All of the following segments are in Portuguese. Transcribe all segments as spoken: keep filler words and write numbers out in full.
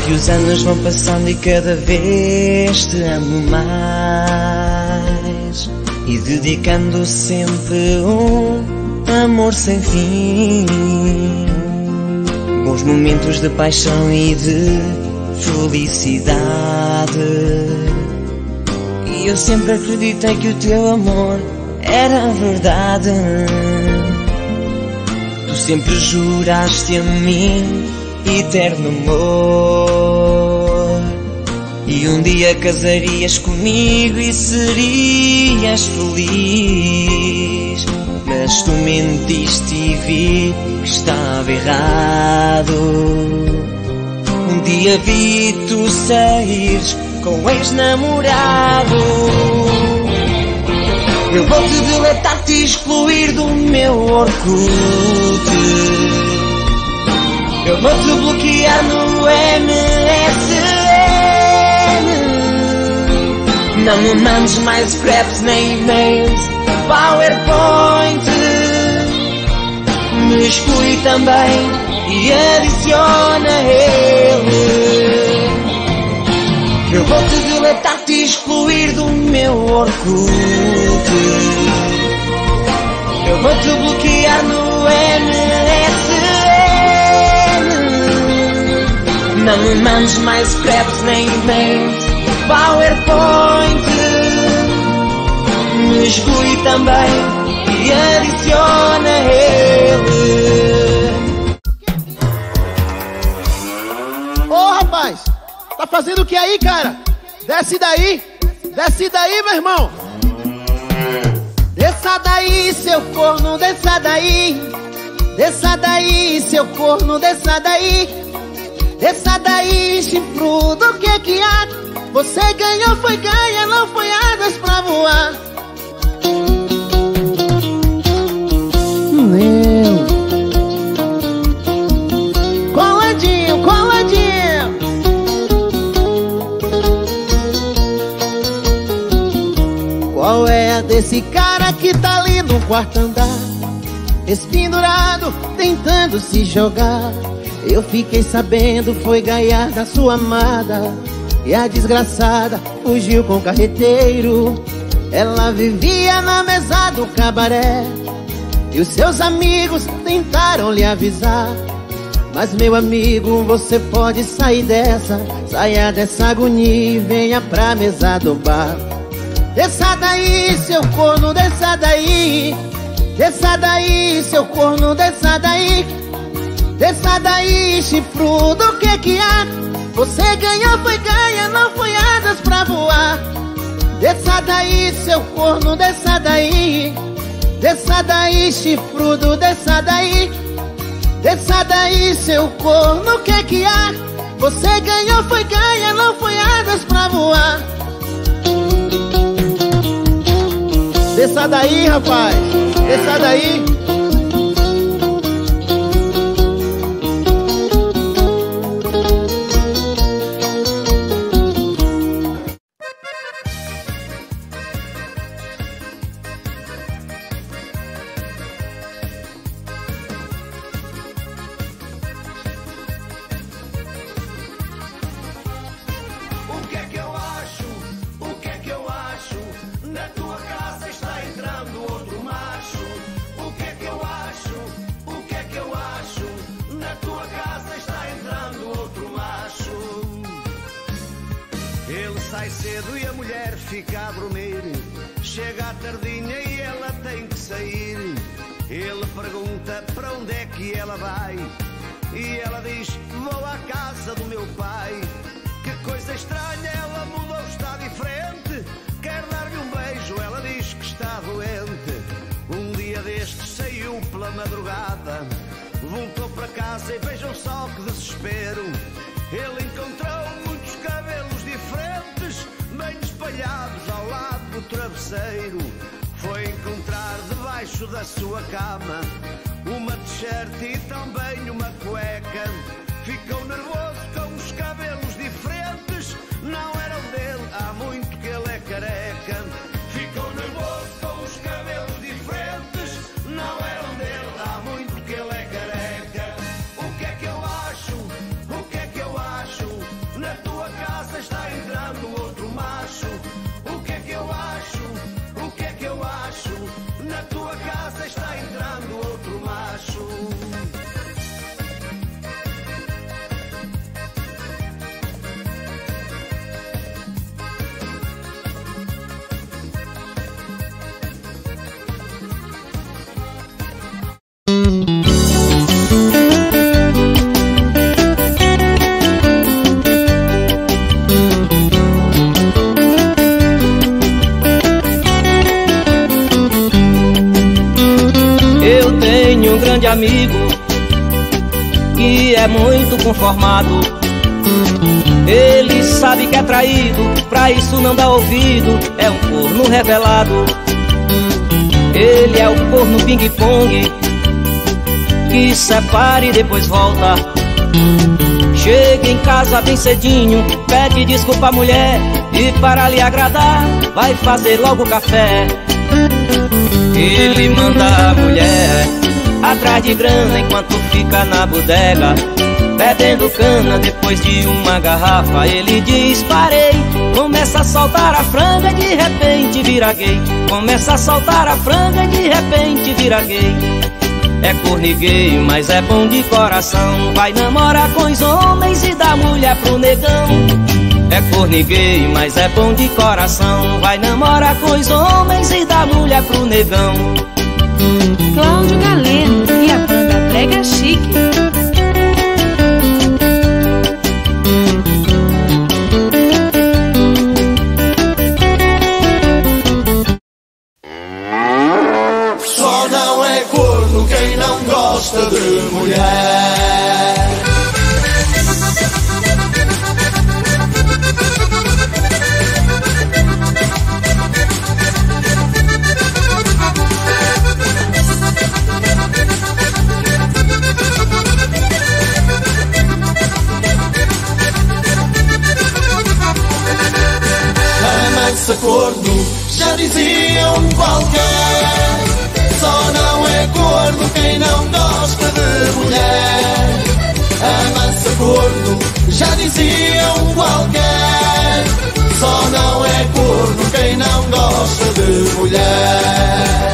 que os anos vão passando e cada vez te amo mais, e dedicando sempre um amor sem fim, bons momentos de paixão e de felicidade. E eu sempre acreditei que o teu amor era verdade. Tu sempre juraste a mim eterno amor, e um dia casarias comigo e serias feliz. Mas tu mentiste e vi que estava errado. Um dia vi tu saíres com o ex-namorado. Eu vou-te deletar, te excluir do meu Orkut. Eu vou-te bloquear no M S N. Não me mandes mais scraps nem e-mails, PowerPoint. Me exclui também e adiciona ele. Eu vou-te deletar, te excluir do meu Orkut. Eu vou-te bloquear no M S N. Não me mandes mais scraps nem e-mails, PowerPoint. Me exclui também e adiciona ele. Ô rapaz, tá fazendo o que aí, cara? Desce daí, desce daí, meu irmão. Desça daí, seu corno, desça daí. Desça daí, seu corno, desça daí. Desça daí, chifrudo, o que que há? Você ganhou, foi ganha, não foi asas pra voar. Meu. Coladinho, coladinho. Qual é a desse cara que tá ali no quarto andar, espendurado, tentando se jogar? Eu fiquei sabendo, foi ganhar da sua amada, e a desgraçada fugiu com o carreteiro. Ela vivia na mesa do cabaré, e os seus amigos tentaram lhe avisar. Mas meu amigo, você pode sair dessa. Saia dessa agonia e venha pra mesa do bar. Desça daí, seu corno, desça daí. Desça daí, seu corno, desça daí. Desça daí, chifrudo, o que que há? Você ganhou, foi ganha, não foi asas pra voar. Desça daí, seu corno, desça daí. Desça daí, chifrudo, desça daí. Desça daí, seu corno, o que que há? Você ganhou, foi ganha, não foi asas pra voar. Desça daí, rapaz, desça daí. Foi encontrar debaixo da sua cama uma t-shirt e também uma cueca. Ficou nervoso com os cabelos diferentes, não eram dele, há muito que ele é careca. Ficou nervoso com os cabelos diferentes, não eram dele, há muito que ele é careca. O que é que eu acho? O que é que eu acho? grande amigo que é muito conformado. Ele sabe que é traído, pra isso não dá ouvido, é um corno revelado. Ele é o corno ping-pong que separa e depois volta. Chega em casa bem cedinho, pede desculpa à mulher e para lhe agradar vai fazer logo café. Ele manda a mulher atrás de grana enquanto fica na bodega bebendo cana. Depois de uma garrafa ele diz parei, começa a soltar a franga e de repente vira gay. Começa a soltar a franga e de repente vira gay. É cornigueiro, mas é bom de coração, vai namorar com os homens e dá mulher pro negão. É cornigueiro, mas é bom de coração, vai namorar com os homens e dá mulher pro negão. Cláudio Galeno e a banda Brega Chique. Só não é corno quem não gosta de mulher. Amansa corno, já diziam qualquer. Só não é corno quem não gosta de mulher. Amansa corno, já diziam qualquer. Só não é corno quem não gosta de mulher.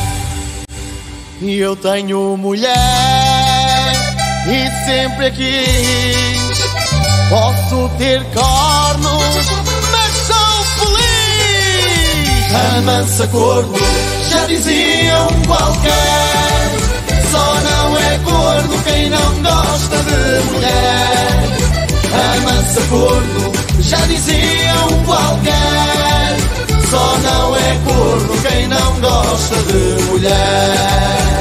E eu tenho mulher e sempre quis. Posso ter cornos, mas sou feliz. Amansa corno, já diziam qualquer. Só não é corno quem não gosta de mulher. Amansa corno, já diziam qualquer. Só não é corno quem não gosta de mulher.